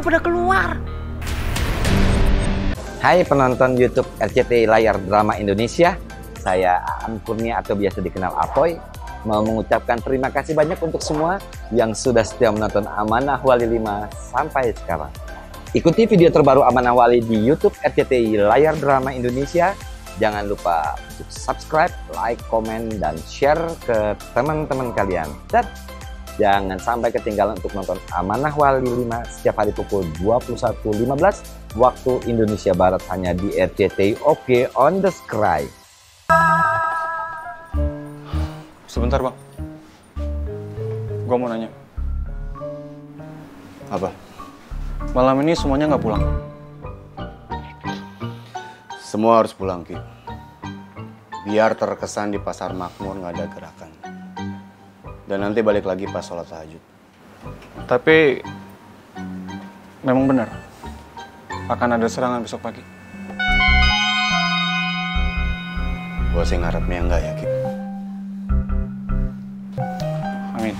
udah pada keluar. Hai penonton YouTube RCTI Layar Drama Indonesia, saya Aan Kurnia atau biasa dikenal Apoy, mau mengucapkan terima kasih banyak untuk semua yang sudah setia menonton Amanah Wali 5 sampai sekarang. Ikuti video terbaru Amanah Wali di YouTube RCTI Layar Drama Indonesia. Jangan lupa untuk subscribe, like, komen, dan share ke teman-teman kalian. Dan jangan sampai ketinggalan untuk nonton Amanah Wali 5 setiap hari pukul 21.15 waktu Indonesia Barat hanya di RCTI Oke on the Sky. Sebentar bang, gua mau nanya. Apa? Malam ini semuanya nggak pulang? Semua harus pulang, Ki. Biar terkesan di pasar makmur nggak ada gerakan. Dan nanti balik lagi pas sholat tahajud. Tapi memang benar akan ada serangan besok pagi. Gua sih ngarepnya enggak ya, Ki. Amin.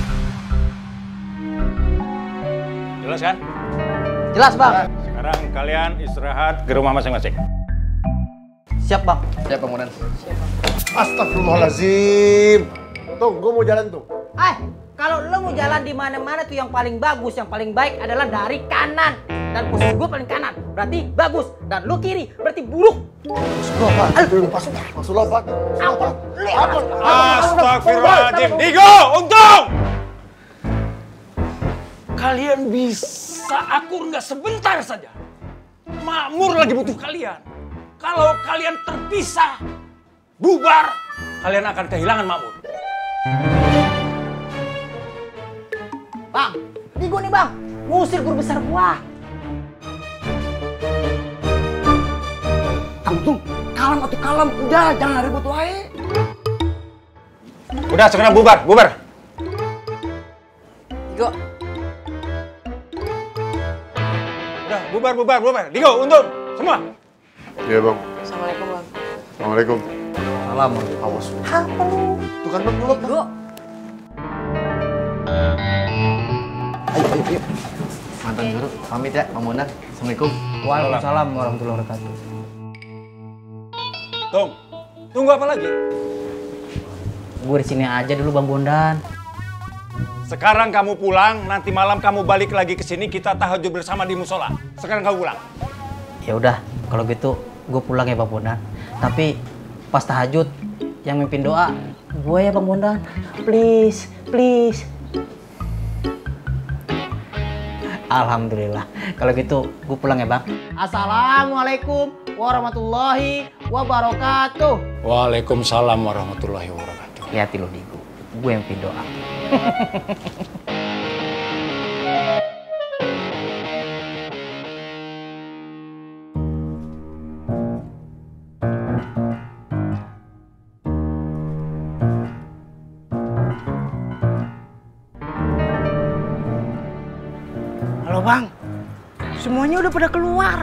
Jelas kan? Jelas bang. Sekarang kalian istirahat ke rumah masing-masing. Siap bang. Siap Komandan. Astagfirullahaladzim. Tuh, gue mau jalan tuh. Kalau lo mau jalan di mana-mana tuh yang paling bagus, yang paling baik adalah dari kanan. Dan posisi gue paling kanan, berarti bagus. Dan lo kiri, berarti buruk. Maksud lo apa? Astagfirullahaladzim. Digo, untung! Kalian bisa akur nggak sebentar saja. Makmur lagi butuh kalian. Kalau kalian terpisah, bubar, kalian akan kehilangan makmur. Bang, ini gue nih bang, ngusir guru besar gua. Tung, kalem atau kalem. Udah, jangan ribut wae. Udah, sekarang bubar, bubar. Digo. Udah, bubar, bubar, bubar. Digo, untung, semua. Iya bang. Assalamualaikum bang. Assalamualaikum. Salam. Awas. Tuh kan bang, dulu. Digo. Ayo. Mantan guru, pamit ya, Mang Bondan. Assalamualaikum. Waalaikumsalam warahmatullahi wabarakatuh. Tunggu apa lagi? Gue di sini aja dulu bang Bondan. Sekarang kamu pulang, nanti malam kamu balik lagi ke sini, kita tahajud bersama di musola. Sekarang kamu pulang. Ya udah, kalau gitu gue pulang ya bang Bondan. Tapi pas tahajud yang mimpin doa gue ya bang Bondan. Please, please. Alhamdulillah. Kalau gitu gue pulang ya bang. Assalamualaikum warahmatullahi wabarakatuh. Waalaikumsalam warahmatullahi wabarakatuh. Hati lo Digo, gue yang mimpin doa. Halo bang, semuanya udah pada keluar.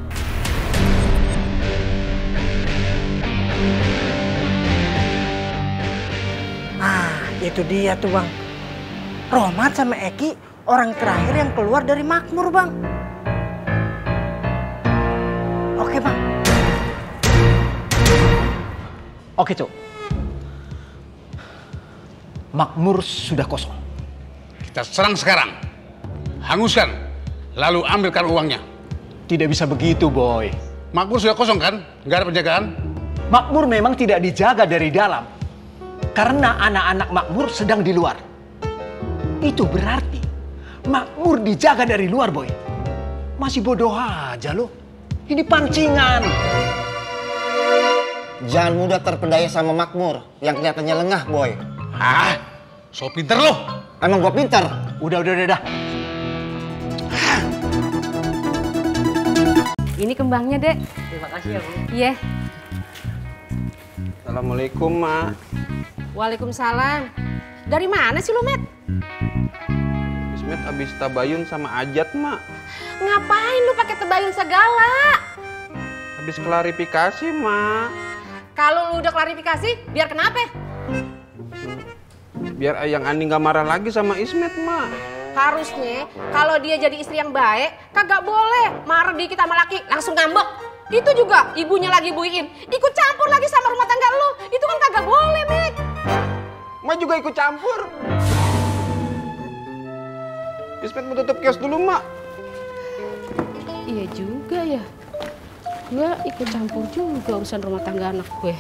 Itu dia tuh bang, Rohmat sama Eki orang terakhir yang keluar dari makmur bang. Oke bang. Oke, Cuk. Makmur sudah kosong. Kita serang sekarang. Hanguskan, lalu ambilkan uangnya. Tidak bisa begitu, Boy. Makmur sudah kosong kan? Nggak ada penjagaan? Makmur memang tidak dijaga dari dalam. Karena anak-anak makmur sedang di luar. Itu berarti makmur dijaga dari luar, Boy. Masih bodoh aja lo. Ini pancingan. Jangan mudah terpedaya sama makmur yang kelihatannya lengah, Boy. Ah, so pinter lo. Emang gua pintar. Udah. Ini kembangnya, Dek. Terima kasih ya bu. Iya. Assalamualaikum, Mak. Waalaikumsalam. Dari mana sih lu, Met? Ismet abis tabayun sama Ajat, Mak. Ngapain lu pakai tebayun segala? Habis klarifikasi, Mak. Kalau lu udah klarifikasi, biar kenapa? Biar Ayang Andi nggak marah lagi sama Ismet, Mak. Harusnya kalau dia jadi istri yang baik, kagak boleh marah dikit sama laki langsung ngambek. Itu juga ibunya lagi buiin, ikut campur lagi sama rumah tangga lu. Itu kan kagak boleh, Mek. Mak juga ikut campur. Ismet mau tutup kios dulu, Mak. Iya juga ya. Gue ikut campur juga urusan rumah tangga anak gue.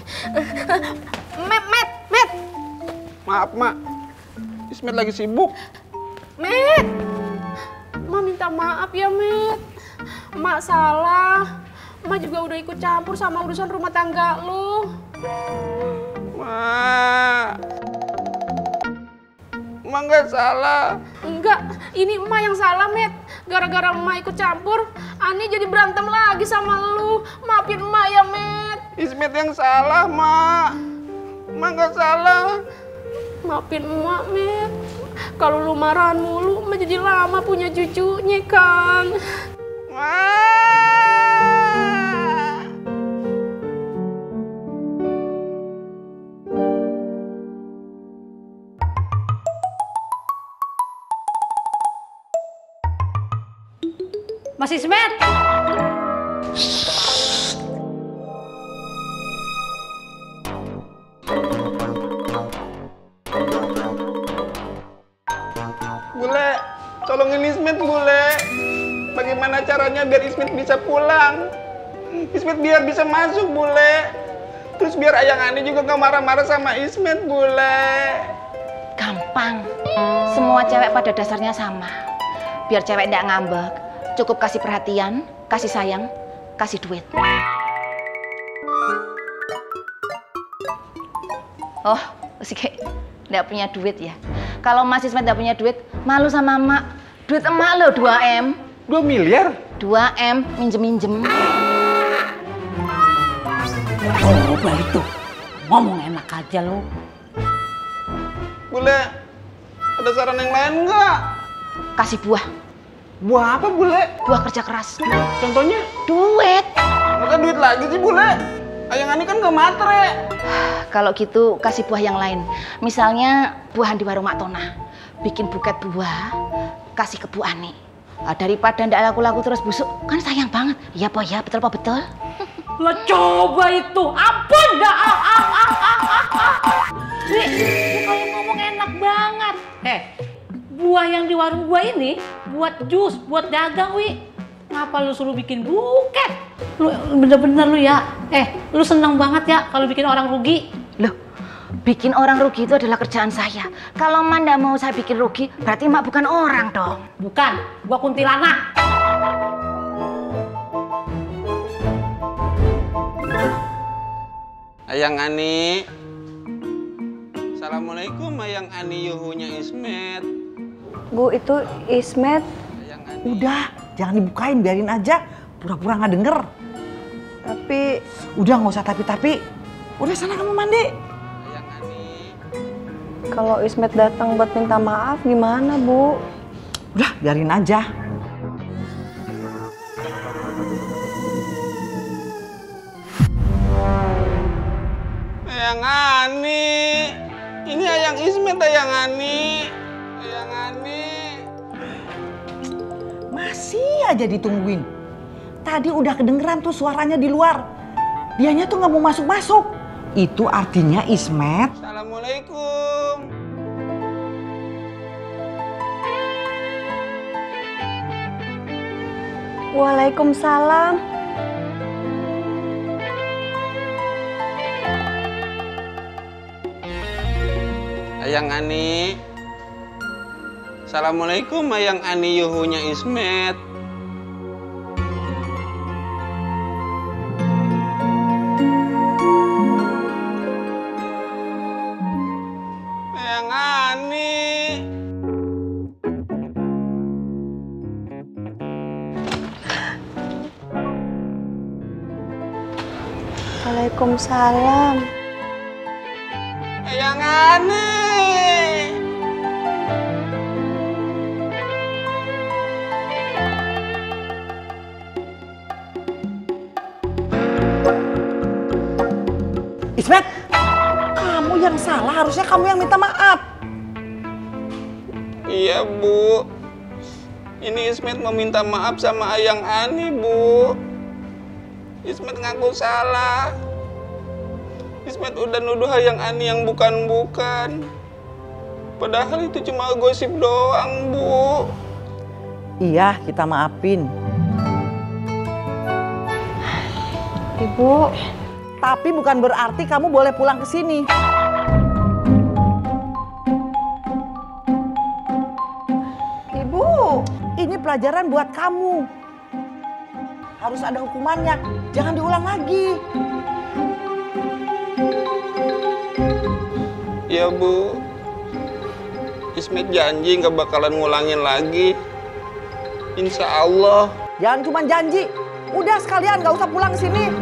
Met. Maaf, Mak. Ismet lagi sibuk. Met. Mak minta maaf ya, Met. Mak salah. Mak juga udah ikut campur sama urusan rumah tangga lu. Mak nggak salah. Enggak, ini emak yang salah, Met. Gara-gara emak ikut campur, Ani jadi berantem lagi sama lu. Maafin emak ya, Met. Ismet yang salah, Mak. Mak nggak salah. Maafin emak, Met. Kalau lu marahan mulu, emak jadi lama punya cucunya, Kang. Mas Ismet. Bule, tolongin Ismet, Bule. Bagaimana caranya biar Ismet bisa pulang? Ismet biar bisa masuk, Bule. Terus biar Ayang Ani juga gak marah-marah sama Ismet, Bule. Gampang. Semua cewek pada dasarnya sama. Biar cewek nggak ngambek, cukup kasih perhatian, kasih sayang, kasih duit. Oh, si Kek nggak punya duit ya? Kalau Mas Ismet nggak punya duit, malu sama emak. Duit emak lo 2 M. 2 miliar? 2 M, minjem-minjem. Oh, itu. Ngomong enak aja lo. Bule, ada saran yang lain nggak? Kasih buah. Buah apa, Bule? Buah kerja keras. Contohnya? Duit. Masa duit lagi sih, Bule? Ayang Ani kan gak matre. Kalau gitu kasih buah yang lain. Misalnya buahan di warung Mak Tona. Bikin buket buah, kasih ke Bu Ani. Daripada ndak laku-laku terus busuk, kan sayang banget. Iya, Po, ya, betul, Po, betul. Lo coba itu, ampun dah. Wi, lu kalau ngomong enak banget. Buah yang di warung gua ini buat jus, buat dagang, Wi. Ngapa lu suruh bikin buket? Lu bener-bener lu ya. Lu seneng banget ya kalau bikin orang rugi. Loh, bikin orang rugi itu adalah kerjaan saya. Kalau Mak ndak mau saya bikin rugi, berarti Mak bukan orang dong. Bukan, gua kuntilanak. Ayang Ani. Assalamualaikum, Ayang Ani yuhunya Ismet. Bu, itu Ismet. Udah, jangan dibukain, biarin aja. Pura-pura nggak denger. Tapi... Udah, nggak usah tapi-tapi. Udah, sana kamu mandi. Kalau Ismet datang buat minta maaf, gimana, Bu? Udah, biarin aja. Ayang Ani. Ini Ayang Ismet, Ayang Ani. Ayang Ani. Masih aja ditungguin. Tadi udah kedengeran tuh suaranya di luar. Dianya tuh nggak mau masuk-masuk. Itu artinya Ismet. Assalamualaikum. Waalaikumsalam. Ayang Ani. Assalamualaikum, Ayang Ani yuhunya Ismet. Ayang Ani. Waalaikumsalam. Ayang Ani. Ismet, kamu yang salah, harusnya kamu yang minta maaf. Iya, Bu. Ini Ismet meminta maaf sama Ayang Ani, Bu. Ismet ngaku salah. Ismet udah nuduh Ayang Ani yang bukan-bukan. Padahal itu cuma gosip doang, Bu. Iya, kita maafin. Ibu. Tapi bukan berarti kamu boleh pulang ke sini. Ibu, ini pelajaran buat kamu. Harus ada hukumannya, jangan diulang lagi. Ya, Bu. Ismet janji nggak bakalan ngulangin lagi. Insya Allah. Jangan cuma janji. Udah sekalian nggak usah pulang ke sini.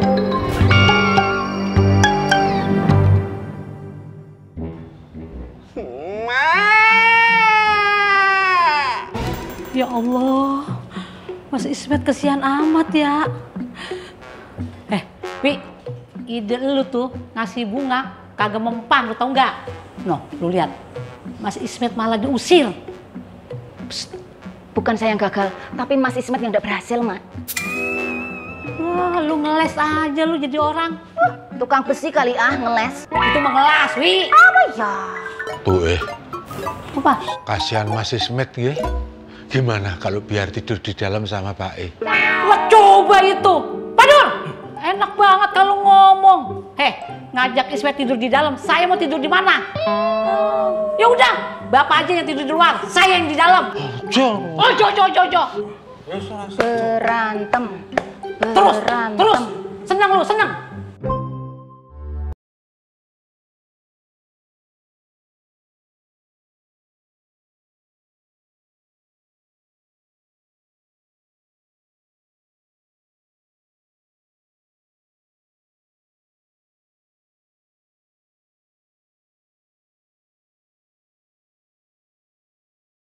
Ya Allah, Mas Ismet kesian amat ya. Wi, ide lu tuh ngasih bunga kagak mempan, lu tau nggak? Noh, lu lihat, Mas Ismet malah diusir. Psst, bukan saya yang gagal, tapi Mas Ismet yang udah berhasil, Mak. Wah, lu ngeles aja lu jadi orang. Tukang besi kali ngeles. Itu mah ngelas, Wi. Apa ya? Bu, Apa? kasihan Mas Ismet ya. Gimana kalau biar tidur di dalam sama Pak E? Wah, coba itu. Padul, enak banget kalau ngomong. Ngajak Ismet tidur di dalam, saya mau tidur di mana? Ya udah, Bapak aja yang tidur di luar, saya yang di dalam. Ojo. Berantem. Terus, senang lu, senang.